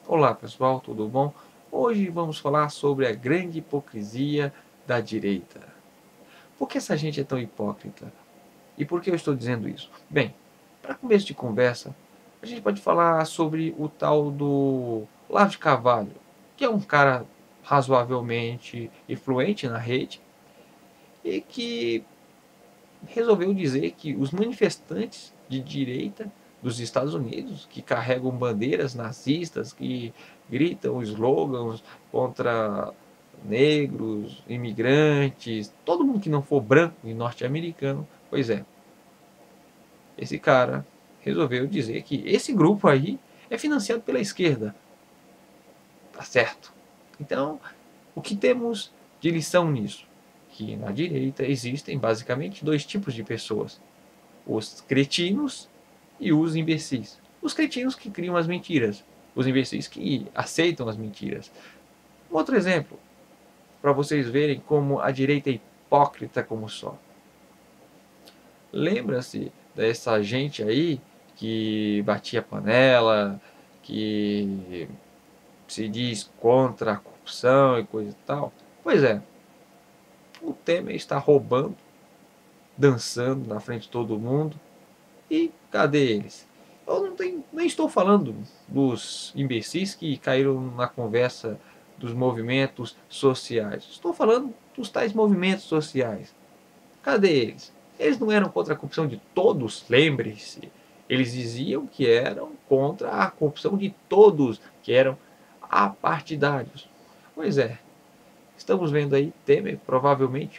Olá pessoal, tudo bom? Hoje vamos falar sobre a grande hipocrisia da direita. Por que essa gente é tão hipócrita? E por que eu estou dizendo isso? Bem, para começo de conversa, a gente pode falar sobre o tal do Olavo de Carvalho, que é um cara razoavelmente influente na rede e que resolveu dizer que os manifestantes de direita dos Estados Unidos, que carregam bandeiras nazistas, que gritam slogans contra negros, imigrantes, todo mundo que não for branco e norte-americano, pois é, esse cara resolveu dizer que esse grupo aí é financiado pela esquerda. Tá certo. Então, o que temos de lição nisso? Que na direita existem basicamente dois tipos de pessoas: os cretinos e os imbecis. Os cretinos que criam as mentiras, os imbecis que aceitam as mentiras. Um outro exemplo, para vocês verem como a direita é hipócrita como só. Lembra-se dessa gente aí que batia panela, que se diz contra a corrupção e coisa e tal? Pois é, o Temer está roubando, dançando na frente de todo mundo. E cadê eles? Eu não tenho, nem estou falando dos imbecis que caíram na conversa dos movimentos sociais. Estou falando dos tais movimentos sociais. Cadê eles? Eles não eram contra a corrupção de todos, lembre-se. Eles diziam que eram contra a corrupção de todos, que eram apartidários. Pois é, estamos vendo aí Temer, provavelmente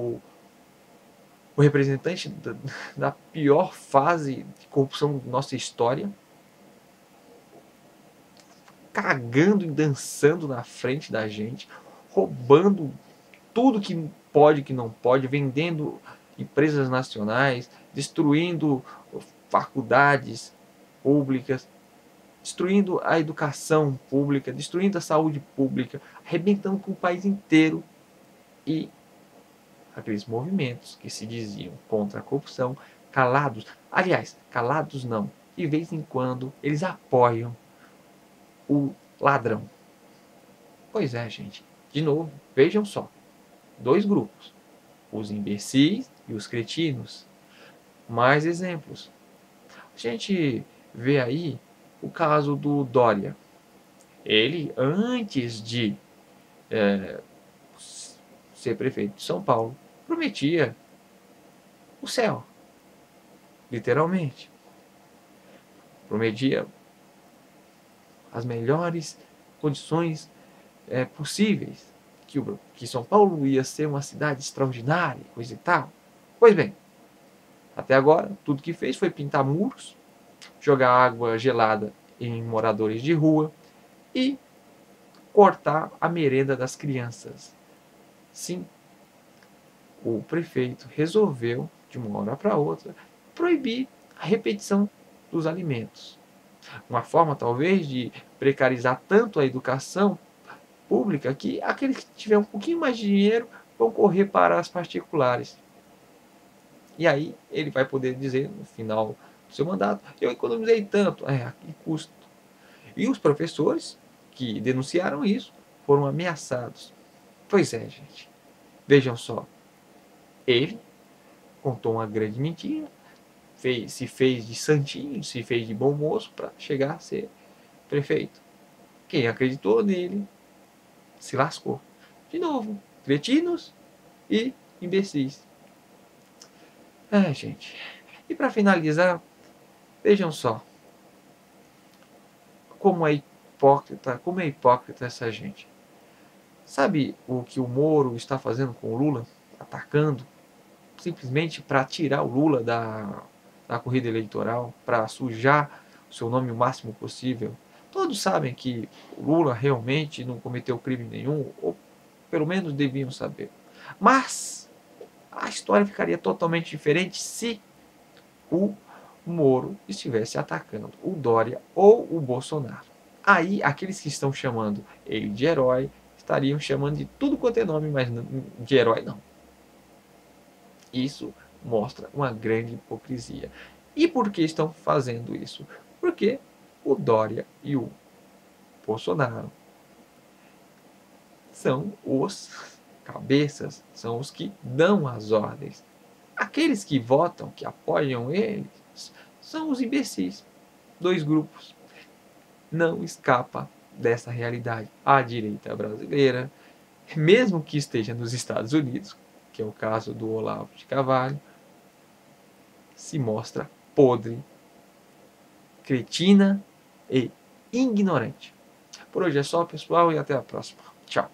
o representante da pior fase de corrupção da nossa história, cagando e dançando na frente da gente, roubando tudo que pode e que não pode, vendendo empresas nacionais, destruindo faculdades públicas, destruindo a educação pública, destruindo a saúde pública, arrebentando com o país inteiro. E aqueles movimentos que se diziam contra a corrupção, calados, aliás, calados não, de vez em quando eles apoiam o ladrão. Pois é, gente, de novo, vejam só, dois grupos, os imbecis e os cretinos. Mais exemplos. A gente vê aí o caso do Dória. Ele, antes de ser prefeito de São Paulo, prometia o céu, literalmente. Prometia as melhores condições possíveis, que São Paulo ia ser uma cidade extraordinária, coisa e tal. Pois bem, até agora, tudo que fez foi pintar muros, jogar água gelada em moradores de rua e cortar a merenda das crianças. Sim, o prefeito resolveu, de uma hora para outra, proibir a repetição dos alimentos. Uma forma, talvez, de precarizar tanto a educação pública que aqueles que tiverem um pouquinho mais de dinheiro vão correr para as particulares. E aí ele vai poder dizer, no final do seu mandato, eu economizei tanto, a que custo? E os professores que denunciaram isso foram ameaçados. Pois é, gente. Vejam só. Ele contou uma grande mentira, se fez de santinho, se fez de bom moço para chegar a ser prefeito. Quem acreditou nele se lascou. De novo, cretinos e imbecis. Gente. E para finalizar, vejam só como é hipócrita essa gente. Sabe o que o Moro está fazendo com o Lula? Atacando, simplesmente para tirar o Lula da corrida eleitoral, para sujar o seu nome o máximo possível. Todos sabem que o Lula realmente não cometeu crime nenhum, ou pelo menos deviam saber. Mas a história ficaria totalmente diferente se o Moro estivesse atacando o Dória ou o Bolsonaro. Aí, aqueles que estão chamando ele de herói estariam chamando de tudo quanto é nome, mas de herói não. Isso mostra uma grande hipocrisia. E por que estão fazendo isso? Porque o Dória e o Bolsonaro são os cabeças, são os que dão as ordens. Aqueles que votam, que apoiam eles, são os imbecis. Dois grupos. Não escapa dessa realidade. A direita brasileira, mesmo que esteja nos Estados Unidos, que é o caso do Olavo de Carvalho, se mostra podre, cretina e ignorante. Por hoje é só, pessoal, e até a próxima. Tchau.